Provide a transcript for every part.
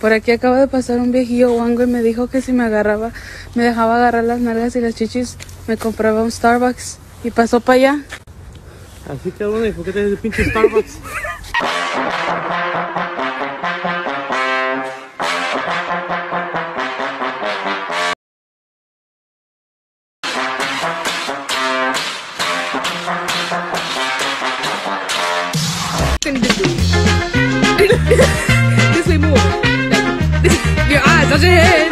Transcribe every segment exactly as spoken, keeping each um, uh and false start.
Por aquí acaba de pasar un viejillo guango y me dijo que si me agarraba, me dejaba agarrar las nalgas y las chichis, me compraba un Starbucks. Y pasó para allá. Así que bueno, ¿por qué te el pinche Starbucks? This way more. Like, your eyes, touch your head.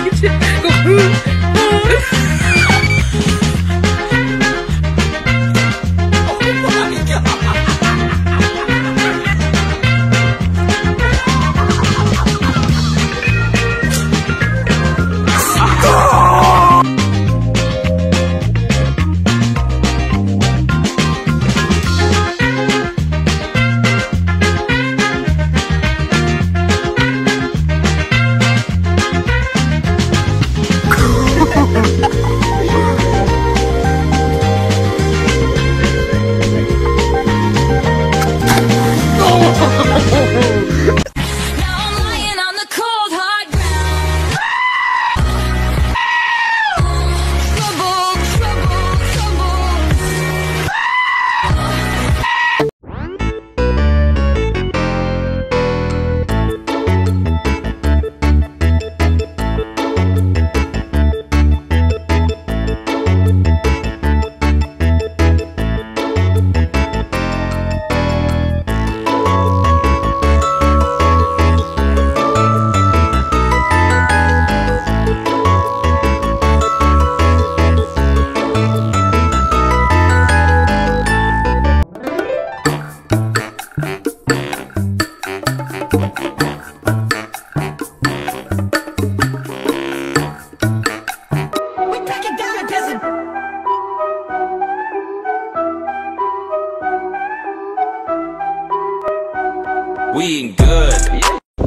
We ain't good.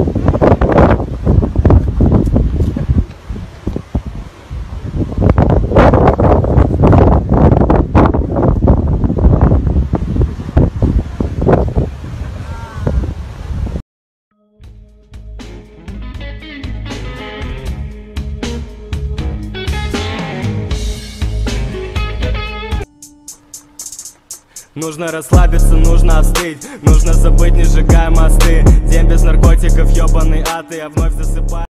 Нужно расслабиться, нужно остыть, нужно забыть, не сжигая мосты. День без наркотиков, ёбаный ад, и я вновь засыпаю.